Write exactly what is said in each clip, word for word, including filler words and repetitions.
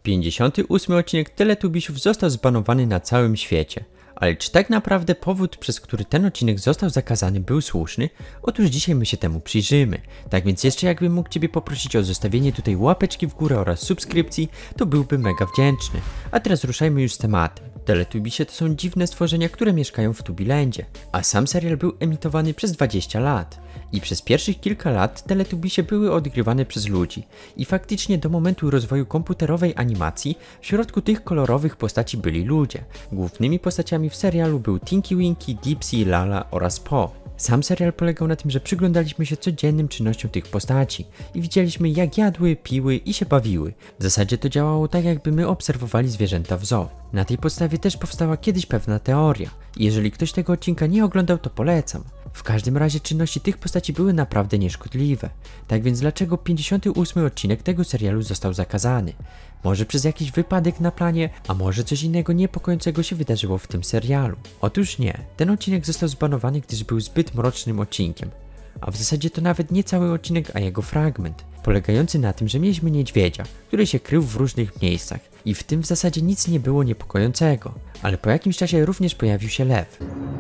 pięćdziesiąty ósmy odcinek Teletubisiów został zbanowany na całym świecie. Ale czy tak naprawdę powód, przez który ten odcinek został zakazany, był słuszny? Otóż dzisiaj my się temu przyjrzymy. Tak więc jeszcze jakbym mógł Ciebie poprosić o zostawienie tutaj łapeczki w górę oraz subskrypcji, to byłbym mega wdzięczny. A teraz ruszajmy już z tematem. Teletubisie to są dziwne stworzenia, które mieszkają w Tubilandzie, a sam serial był emitowany przez dwadzieścia lat. I przez pierwszych kilka lat Teletubisie były odgrywane przez ludzi. I faktycznie do momentu rozwoju komputerowej animacji w środku tych kolorowych postaci byli ludzie. Głównymi postaciami w serialu był Tinky Winky, Dipsy, Lala oraz Po. Sam serial polegał na tym, że przyglądaliśmy się codziennym czynnościom tych postaci i widzieliśmy, jak jadły, piły i się bawiły. W zasadzie to działało tak, jakby my obserwowali zwierzęta w zoo. Na tej podstawie też powstała kiedyś pewna teoria i jeżeli ktoś tego odcinka nie oglądał, to polecam. W każdym razie czynności tych postaci były naprawdę nieszkodliwe. Tak więc dlaczego pięćdziesiąty ósmy odcinek tego serialu został zakazany? Może przez jakiś wypadek na planie, a może coś innego niepokojącego się wydarzyło w tym serialu? Otóż nie, ten odcinek został zbanowany, gdyż był zbyt mrocznym odcinkiem. A w zasadzie to nawet nie cały odcinek, a jego fragment, polegający na tym, że mieliśmy niedźwiedzia, który się krył w różnych miejscach i w tym w zasadzie nic nie było niepokojącego, ale po jakimś czasie również pojawił się lew.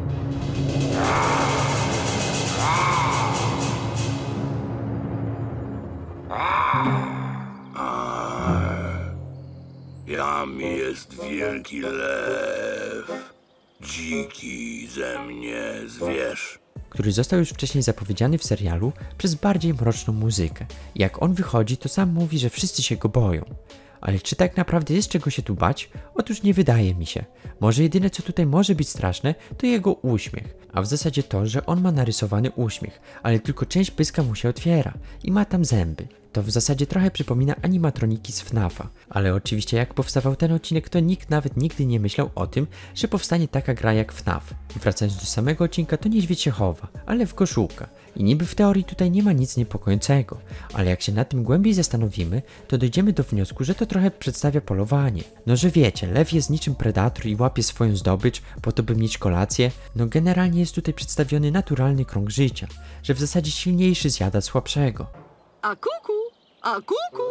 Jam jest wielki lew, dziki ze mnie zwierz. Który został już wcześniej zapowiedziany w serialu przez bardziej mroczną muzykę. Jak on wychodzi, to sam mówi, że wszyscy się go boją. Ale czy tak naprawdę jest czego się tu bać? Otóż nie wydaje mi się. Może jedyne co tutaj może być straszne, to jego uśmiech. A w zasadzie to, że on ma narysowany uśmiech, ale tylko część pyska mu się otwiera i ma tam zęby. To w zasadzie trochę przypomina animatroniki z FNAFa. Ale oczywiście jak powstawał ten odcinek, to nikt nawet nigdy nie myślał o tym, że powstanie taka gra jak FNAF. Wracając do samego odcinka, to niedźwiedź się chowa, ale w go szuka. I niby w teorii tutaj nie ma nic niepokojącego, ale jak się nad tym głębiej zastanowimy, to dojdziemy do wniosku, że to trochę przedstawia polowanie. No że wiecie, lew jest niczym predator i łapie swoją zdobycz po to, by mieć kolację. No generalnie jest tutaj przedstawiony naturalny krąg życia, że w zasadzie silniejszy zjada słabszego. A kuku, a kuku.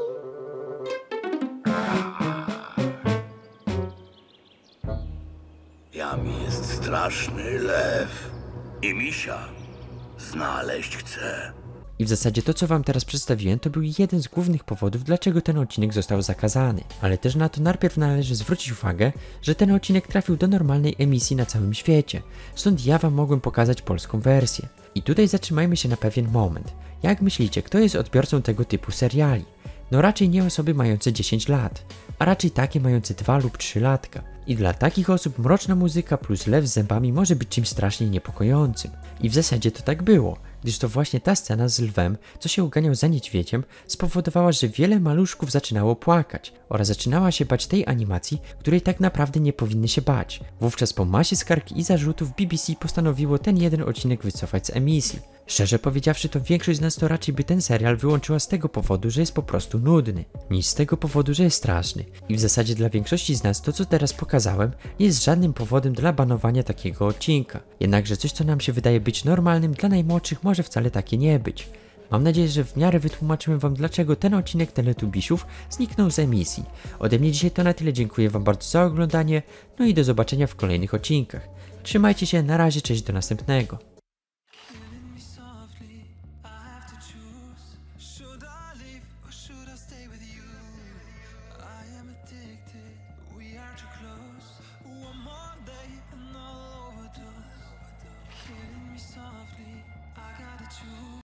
Jam jest straszny lew i misia znaleźć chcę. I w zasadzie to, co wam teraz przedstawiłem, to był jeden z głównych powodów, dlaczego ten odcinek został zakazany. Ale też na to najpierw należy zwrócić uwagę, że ten odcinek trafił do normalnej emisji na całym świecie. Stąd ja wam mogłem pokazać polską wersję. I tutaj zatrzymajmy się na pewien moment. Jak myślicie, kto jest odbiorcą tego typu seriali? No raczej nie osoby mające dziesięć lat, a raczej takie mające dwa lub trzy latka. I dla takich osób mroczna muzyka plus lew z zębami może być czymś strasznie niepokojącym. I w zasadzie to tak było, gdyż to właśnie ta scena z lwem, co się uganiał za niedźwiedziem, spowodowała, że wiele maluszków zaczynało płakać oraz zaczynała się bać tej animacji, której tak naprawdę nie powinny się bać. Wówczas po masie skarg i zarzutów B B C postanowiło ten jeden odcinek wycofać z emisji. Szczerze powiedziawszy, to większość z nas to raczej by ten serial wyłączyła z tego powodu, że jest po prostu nudny, niż z tego powodu, że jest straszny. I w zasadzie dla większości z nas to, co teraz pokazałem, nie jest żadnym powodem dla banowania takiego odcinka. Jednakże coś, co nam się wydaje być normalnym, dla najmłodszych może wcale takie nie być. Mam nadzieję, że w miarę wytłumaczyłem wam, dlaczego ten odcinek Teletubisiów zniknął z emisji. Ode mnie dzisiaj to na tyle, dziękuję wam bardzo za oglądanie, no i do zobaczenia w kolejnych odcinkach. Trzymajcie się, na razie, cześć, do następnego.